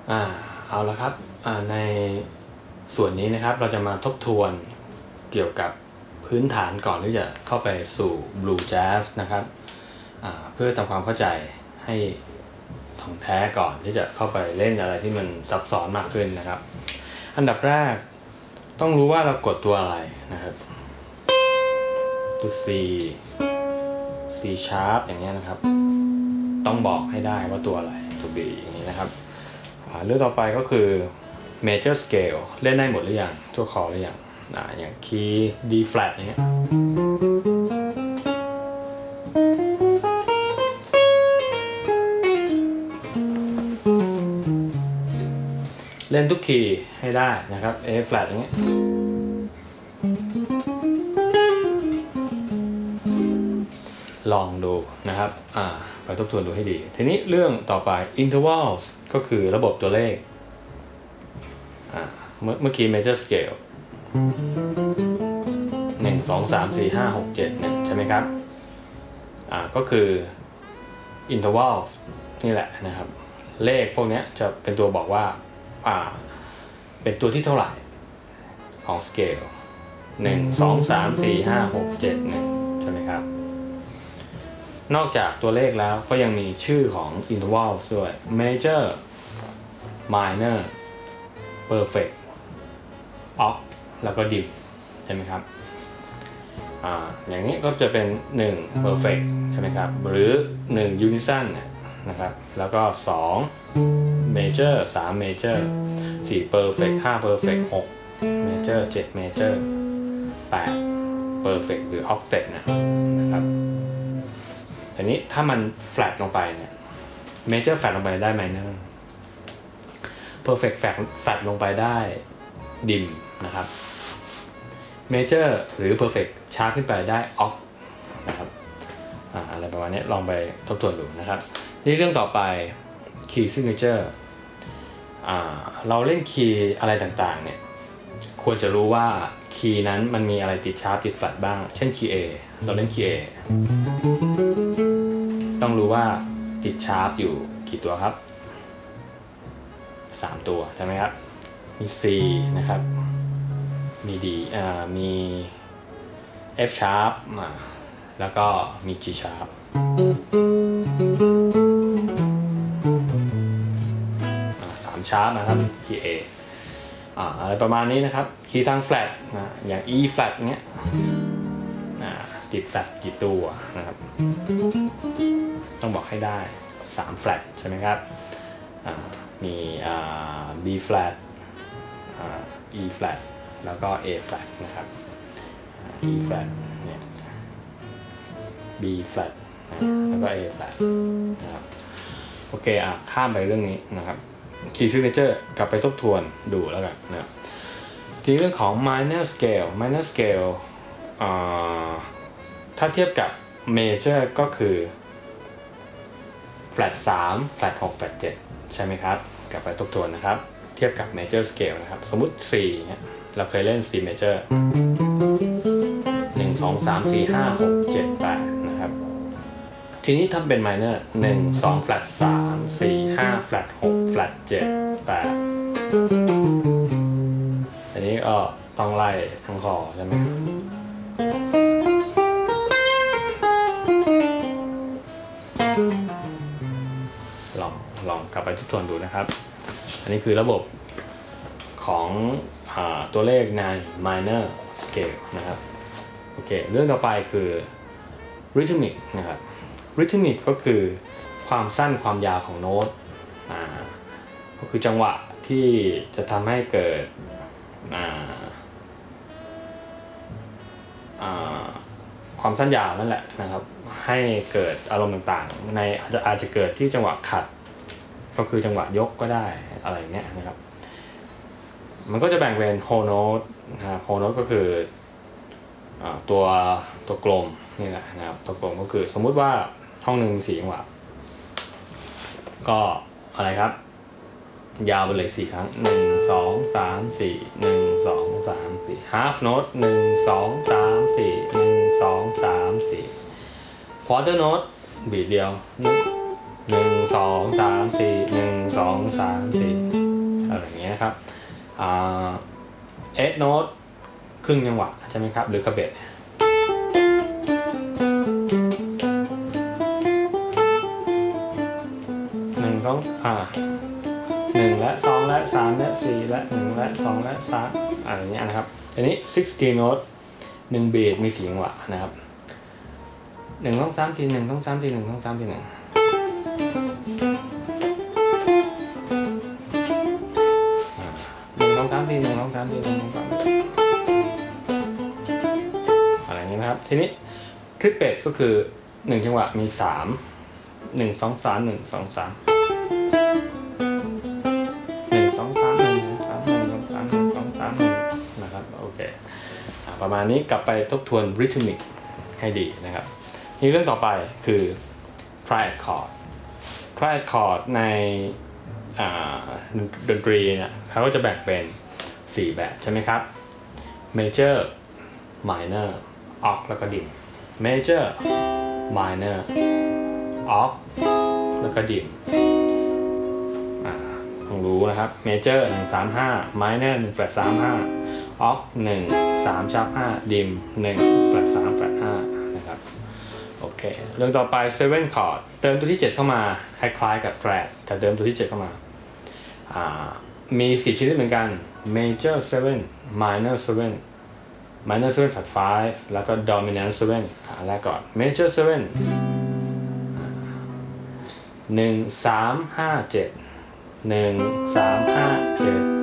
เอาละครับในส่วนนี้นะครับเราจะมาทบทวนเกี่ยวกับพื้นฐานก่อนที่จะเข้าไปสู่ Blue Jazz นะครับเพื่อทำความเข้าใจให้ถ่องแท้ก่อนที่จะเข้าไปเล่นอะไรที่มันซับซ้อนมากขึ้นนะครับอันดับแรกต้องรู้ว่าเรากดตัวอะไรนะครับตัว C sharp อย่างเงี้ยนะครับต้องบอกให้ได้ว่าตัวอะไรตัว B อย่างนี้นะครับเรื่องต่อไปก็คือ major scale เล่นได้หมดหรือยังทั่วคอหรือยังอย่างคีย์ D flat อย่างเงี้ยเล่นทุกคีย์ให้ได้นะครับ A flat อย่างเงี้ยลองดูนะครับไปทบทวนดูให้ดีทีนี้เรื่องต่อไป intervals ก็คือระบบตัวเลขเมื่อกี้ major scale 1 2 3 4 5 6 7 1ใช่ไหมครับก็คือ intervals นี่แหละนะครับเลขพวกนี้จะเป็นตัวบอกว่าเป็นตัวที่เท่าไหร่ของ scale 1 2 3 4 5 6 7 1ใช่ไหมครับนอกจากตัวเลขแล้วก็ยังมีชื่อของ interval ด้วย major minor perfect oct แล้วก็ dim ใช่ไหมครับอย่างนี้ก็จะเป็น1 perfect ใช่ไหมครับหรือ1 unison นะครับแล้วก็2 major 3 major 4 perfect 5 perfect 6 major 7 major 8 perfect หรือ octet นะครับทีนี้ถ้ามัน flat ลงไปเนี่ย major flat ลงไปได้ minor perfect flat ลงไปได้ dim นะครับ major หรือ perfect ช้าขึ้นไปได้ oct นะครับอะไรประมาณนี้ลองไปทบทวนดูนะครับนี่เรื่องต่อไป key signature เราเล่นคีย์อะไรต่างๆเนี่ยควรจะรู้ว่าคีย์นั้นมันมีอะไรติดชาร์ปติดแฟลตบ้างเช่นคีย์ A เราเล่นคีย์ A ต้องรู้ว่าติดชาร์ปอยู่กี่ตัวครับ3ตัวใช่ไหมครับมี C นะครับมี D มี F sharp แล้วก็มี G sharp 3 sharp นะครับคีย์ A อะไรประมาณนี้นะครับคีย์ทาง flat อย่าง E flat เนี้ยติด flat กี่ตัวนะครับต้องบอกให้ได้3 flat ใช่ไหมครับมี B flat E flat แล้วก็ A flat นะครับ E flat เนี่ย B flat แล้วก็ A flat นะครับโอเคข้ามไปเรื่องนี้นะครับ Key signature กลับไปทบทวนดูแล้วกันนะครับทีเรื่องของ minor scale ถ้าเทียบกับ major ก็คือ flat 3 flat 6 flat 7ใช่ไหมครับกลับไปทบทวนนะครับเทียบกับ major scale นะครับสมมุติ4เนี่ยเราเคยเล่น C major 1 2 3 4 5 6 7 8นะครับทีนี้ถ้าเป็น minor 1 2 flat 3 4 5 flat 6 flat 7 8อันนี้ก็ต้องไล่ทั้งคอใช่ไหมลองกลับไปทบทวนดูนะครับอันนี้คือระบบของตัวเลขใน minor scale นะครับโอเคเรื่องต่อไปคือ rhythmic นะครับ rhythmic ก็คือความสั้นความยาวของโน้ตก็คือจังหวะที่จะทำให้เกิดความสั้นยาวนั่นแหละนะครับให้เกิดอารมณ์ต่างๆในอาจจะเกิดที่จังหวะขัดก็คือจังหวะยกก็ได้อะไรเงี้ยนะครับมันก็จะแบ่งเป็น whole note นะครับ whole note ก็คือตัวกลมนี่แหละนะครับตัวกลมก็คือสมมุติว่าห้องหนึ่งมี4จังหวะก็อะไรครับยาวไปเลย4ครั้ง1 2 3 4 1 2 3 4 half note 1 2 3 4 1 2 3 4 quarter note บีทเดียว1 2 3 4 1 2 3 4 อะไรอย่างเงี้ยครับ8 โน้ตครึ่งจังหวะใช่ไหมครับหรือกระเบ็ด1 และ 2 และ 3 และ 4 และ 1 และ 2 และ 3อะไรเงี้ยนะครับอันนี้16 โน้ต1เบสมี4จังหวะนะครับ1 2 3 4 1 2 3 4 1 2 3 4 1 1 2 3 4 1 2 3 4 1 อะไรอย่างนี้นะครับทีนี้ทริปเป็ดก็คือ1จังหวะมี3 1 2 3 1 2 3 นะครับโอเคประมาณนี้กลับไปทบทวนริทึมิกให้ดีนะครับนี่เรื่องต่อไปคือ triad chord triad chord ในดนตรีเนี่ยเขาก็จะแบ่งเป็น4แบบใช่ไหมครับ major minor oct แล้วก็ dim major minor oct แล้วก็ dimต้องรู้นะครับ major 135 minor 1 flat 35 oct 1 3 sharp 5 dim 1 flat 3 flat 5นะครับโอเคเรื่องต่อไป 7 chord เติมตัวที่7เข้ามาคล้ายๆกับ trad แต่เติมตัวที่7เข้ามามี4ชนิดเหมือนกัน major 7 minor 7 minor 7 flat 5แล้วก็ dominant 7แรกก่อน major 7 1 3 5 7 1 3 5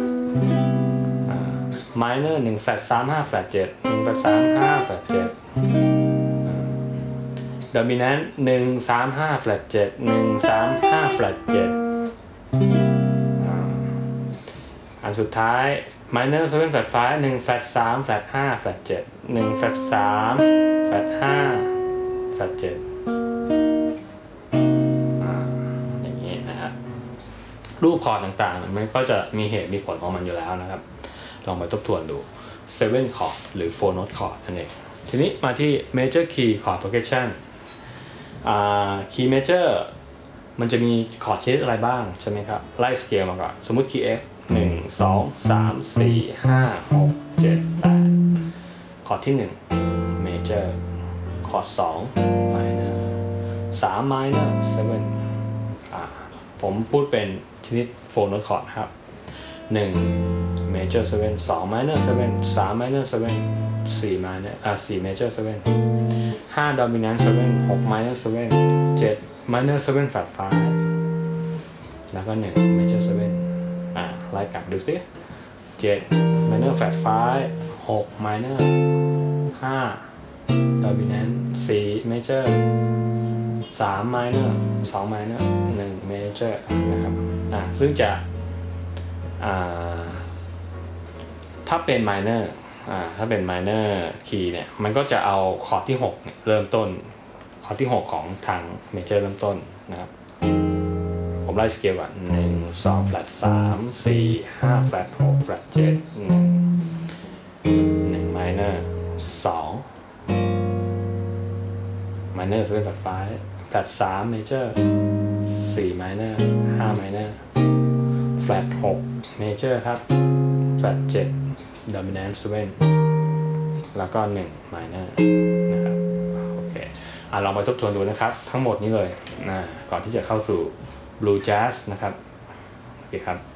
7 minor 1 flat 3 5 flat 7 1 flat 3 5 flat 7 dominant 1 3 5 flat 7 1 3 5 flat 7 อันสุดท้าย minor 7 flat 5 1 flat 3 flat 5 flat 7 1 flat 3 flat 5 flat 7รูปคอร์ดต่างๆมันก็จะมีเหตุมีผลของมันอยู่แล้วนะครับลองมาทบทวนดู 7 chord หรือ 4 note chord นั่นเองทีนี้มาที่ major key chord progression key major มันจะมีคอร์ดชนิดอะไรบ้างใช่ไหมครับไล่สเกลมาก่อนสมมุติ key F 1 2 3 4 5 6 7 8คอร์ดที่1 major คอร์ด2 minor 3 minor 7ผมพูดเป็นชนิด4 note chord ครับ1 major 7 2 minor 7 3 minor 7 4 minor 4 major 7 5 dominant 7 6 minor 7 7 minor 7 flat 5แล้วก็1 major 7ไล่กลับดูสิ7 minor flat 5 6 minor 5 dominant 4 major 3 minor 2 minor 1 major นะครับซึ่งจะถ้าเป็น minor ถ้าเป็น minor key เนี่ยมันก็จะเอาคอร์ดที่6เนี่ยเริ่มต้นคอร์ดที่6ของทาง major เริ่มต้นนะครับผมไล่สเกลก่อน1 2 flat 3 4 5 flat 6 flat 7 1 minor 2 minor 7 flat 5 flat 3 major 4 minor 5 minor flat 6 major ครับ flat 7 dominant 7แล้วก็1 minor นะครับโอเคลองไปทบทวนดูนะครับทั้งหมดนี้เลยก่อนที่จะเข้าสู่ blue jazz นะครับโอเคครับ